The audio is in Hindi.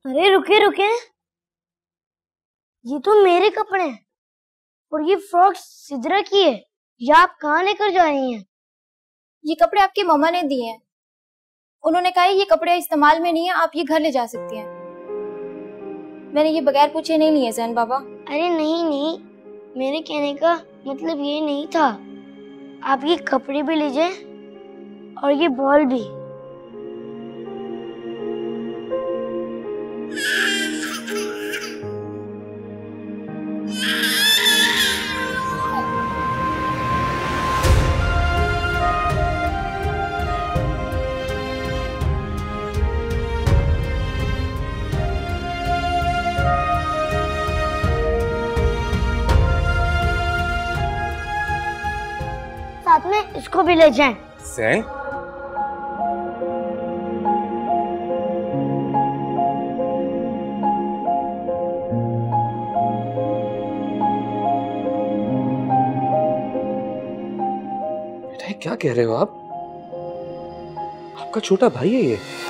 अरे रुके रुके, ये तो मेरे कपड़े हैं और ये फ्रॉक सिद्रा की है। ये आप कहाँ लेकर जा रही हैं? ये कपड़े आपकी मम्मा ने दिए हैं। उन्होंने कहा ये कपड़े इस्तेमाल में नहीं है, आप ये घर ले जा सकती हैं। मैंने ये बगैर पूछे नहीं लिए जैन बाबा। अरे नहीं नहीं, मेरे कहने का मतलब ये नहीं था। आप ये कपड़े भी लीजिए और ये बॉल भी। साथ में इसको भी ले जाएं। जैन, बेटा क्या कह रहे हो आप? आपका छोटा भाई है ये।